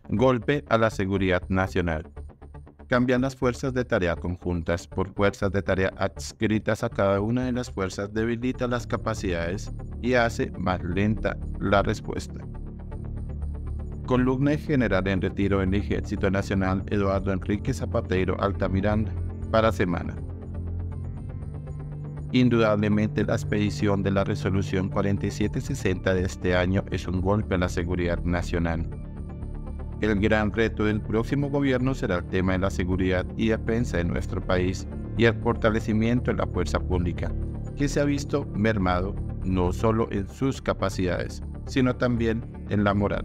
Golpe a la seguridad nacional. Cambian las fuerzas de tarea conjuntas por fuerzas de tarea adscritas a cada una de las fuerzas debilita las capacidades y hace más lenta la respuesta. Columna general en retiro en el Ejército Nacional Eduardo Enrique Zapatero Altamiranda para Semana. Indudablemente la expedición de la resolución 4760 de este año es un golpe a la seguridad nacional. El gran reto del próximo gobierno será el tema de la seguridad y defensa de nuestro país y el fortalecimiento de la fuerza pública, que se ha visto mermado no solo en sus capacidades, sino también en la moral.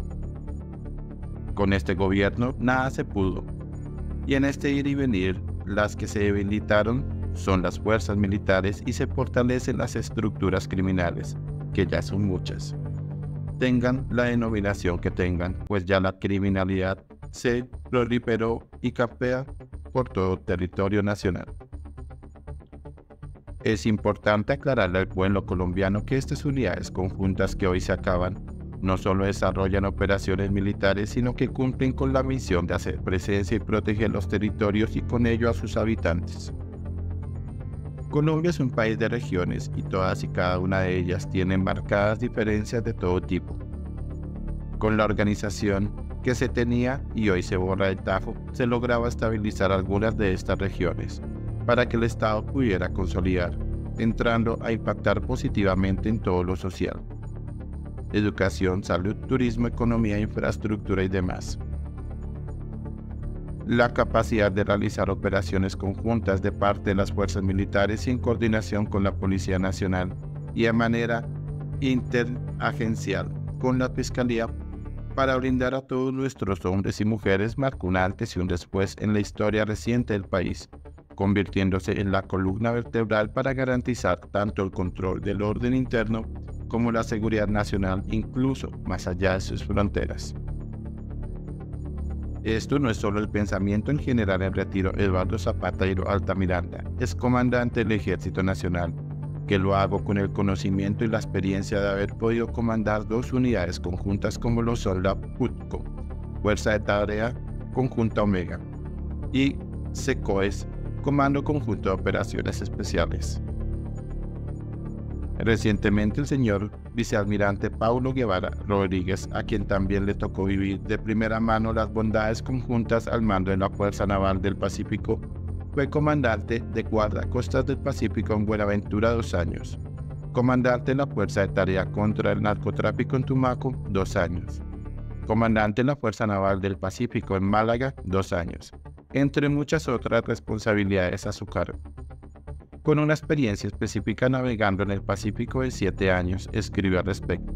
Con este gobierno nada se pudo, y en este ir y venir las que se debilitaron son las fuerzas militares y se fortalecen las estructuras criminales, que ya son muchas. Tengan la denominación que tengan, pues ya la criminalidad se proliferó y campea por todo territorio nacional. Es importante aclararle al pueblo colombiano que estas unidades conjuntas que hoy se acaban no solo desarrollan operaciones militares, sino que cumplen con la misión de hacer presencia y proteger los territorios y con ello a sus habitantes. Colombia es un país de regiones y todas y cada una de ellas tienen marcadas diferencias de todo tipo. Con la organización que se tenía y hoy se borra de tajo, se lograba estabilizar algunas de estas regiones para que el Estado pudiera consolidar, entrando a impactar positivamente en todo lo social: educación, salud, turismo, economía, infraestructura y demás. La capacidad de realizar operaciones conjuntas de parte de las fuerzas militares y en coordinación con la Policía Nacional y de manera interagencial con la Fiscalía para brindar a todos nuestros hombres y mujeres marcó un antes y un después en la historia reciente del país, convirtiéndose en la columna vertebral para garantizar tanto el control del orden interno como la seguridad nacional, incluso más allá de sus fronteras. Esto no es solo el pensamiento en general en retiro Eduardo Zapatero Altamiranda, es comandante del Ejército Nacional, que lo hago con el conocimiento y la experiencia de haber podido comandar dos unidades conjuntas como lo son la PUTCO, Fuerza de Tarea Conjunta Omega, y SECOES, Comando Conjunto de Operaciones Especiales. Recientemente el señor vicealmirante Paulo Guevara Rodríguez, a quien también le tocó vivir de primera mano las bondades conjuntas al mando de la Fuerza Naval del Pacífico, fue comandante de Guardacostas del Pacífico en Buenaventura 2 años, comandante en la Fuerza de Tarea contra el Narcotráfico en Tumaco 2 años, comandante en la Fuerza Naval del Pacífico en Málaga 2 años, entre muchas otras responsabilidades a su cargo. Con una experiencia específica navegando en el Pacífico de 7 años, escribió al respecto: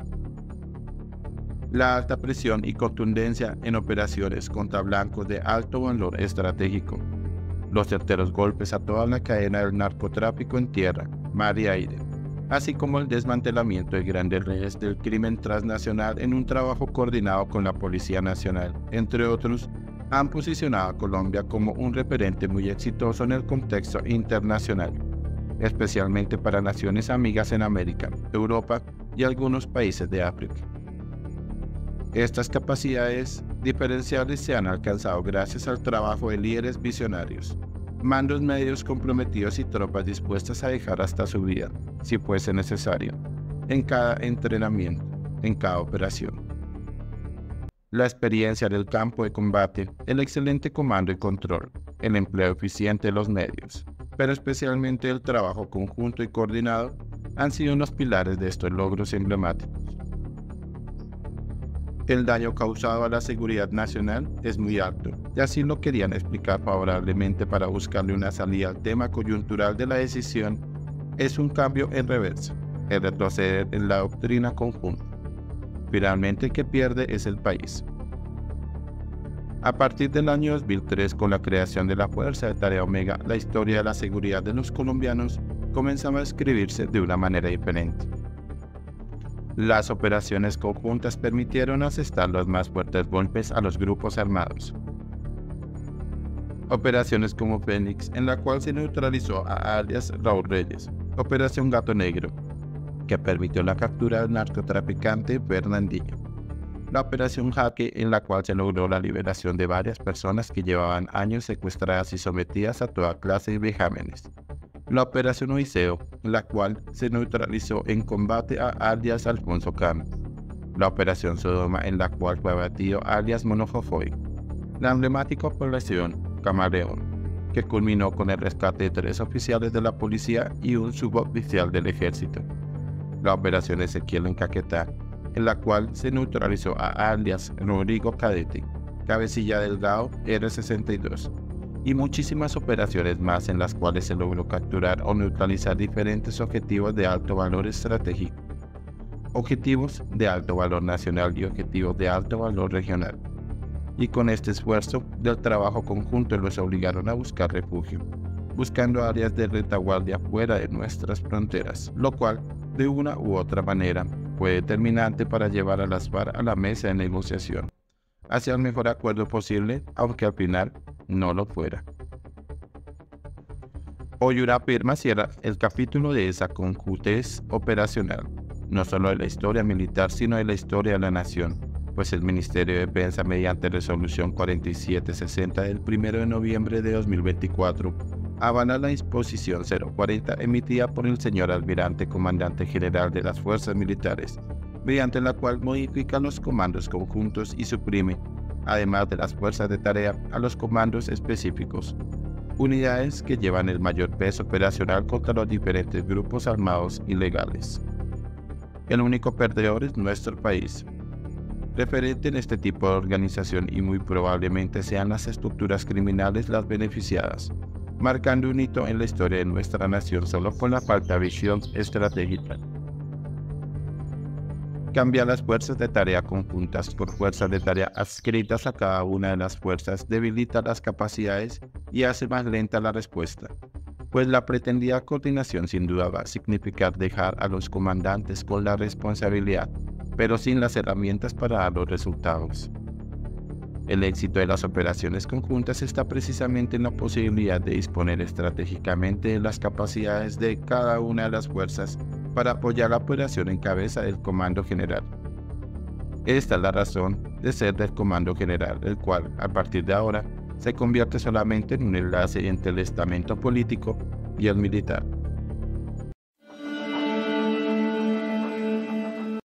la alta presión y contundencia en operaciones contra blancos de alto valor estratégico, los certeros golpes a toda la cadena del narcotráfico en tierra, mar y aire, así como el desmantelamiento de grandes redes del crimen transnacional en un trabajo coordinado con la Policía Nacional, entre otros, han posicionado a Colombia como un referente muy exitoso en el contexto internacional, especialmente para naciones amigas en América, Europa y algunos países de África. Estas capacidades diferenciales se han alcanzado gracias al trabajo de líderes visionarios, mandos medios comprometidos y tropas dispuestas a dejar hasta su vida, si fuese necesario, en cada entrenamiento, en cada operación. La experiencia del campo de combate, el excelente comando y control, el empleo eficiente de los medios, pero especialmente el trabajo conjunto y coordinado, han sido los pilares de estos logros emblemáticos. El daño causado a la seguridad nacional es muy alto, y así lo querían explicar favorablemente para buscarle una salida al tema coyuntural de la decisión. Es un cambio en reversa, el retroceder en la doctrina conjunta. Finalmente el que pierde es el país. A partir del año 2003, con la creación de la Fuerza de Tarea Omega, la historia de la seguridad de los colombianos comenzaba a escribirse de una manera diferente. Las operaciones conjuntas permitieron asestar los más fuertes golpes a los grupos armados. Operaciones como Fénix, en la cual se neutralizó a alias Raúl Reyes. Operación Gato Negro, que permitió la captura del narcotraficante Fernandinho. la Operación Jaque, en la cual se logró la liberación de varias personas que llevaban años secuestradas y sometidas a toda clase de vejámenes. La Operación Odiseo, la cual se neutralizó en combate a alias Alfonso Cano. La Operación Sodoma, en la cual fue abatido alias Monojojoy. La emblemática Operación Camaleón, que culminó con el rescate de 3 oficiales de la policía y un suboficial del ejército. La Operación Ezequiel en Caquetá, en la cual se neutralizó a alias Rodrigo Cadete, Cabecilla Delgado R62, y muchísimas operaciones más en las cuales se logró capturar o neutralizar diferentes objetivos de alto valor estratégico, objetivos de alto valor nacional y objetivos de alto valor regional. Y con este esfuerzo del trabajo conjunto los obligaron a buscar refugio, buscando áreas de retaguardia fuera de nuestras fronteras, lo cual, de una u otra manera, fue determinante para llevar a las FARC a la mesa de negociación, hacia el mejor acuerdo posible, aunque al final no lo fuera. Oyurapirma cierra el capítulo de esa conjunción operacional, no solo de la historia militar, sino de la historia de la nación, pues el Ministerio de Defensa, mediante resolución 4760 del 1 de noviembre de 2024, avala la disposición 040 emitida por el señor almirante comandante general de las fuerzas militares, mediante la cual modifica los comandos conjuntos y suprime, además de las fuerzas de tarea, a los comandos específicos, unidades que llevan el mayor peso operacional contra los diferentes grupos armados ilegales. El único perdedor es nuestro país, referente en este tipo de organización, y muy probablemente sean las estructuras criminales las beneficiadas, marcando un hito en la historia de nuestra nación solo con la falta de visión estratégica. Cambiar las fuerzas de tarea conjuntas por fuerzas de tarea adscritas a cada una de las fuerzas debilita las capacidades y hace más lenta la respuesta, pues la pretendida coordinación sin duda va a significar dejar a los comandantes con la responsabilidad, pero sin las herramientas para dar los resultados. El éxito de las operaciones conjuntas está precisamente en la posibilidad de disponer estratégicamente de las capacidades de cada una de las fuerzas para apoyar la operación en cabeza del Comando General. Esta es la razón de ser del Comando General, el cual, a partir de ahora, se convierte solamente en un enlace entre el estamento político y el militar.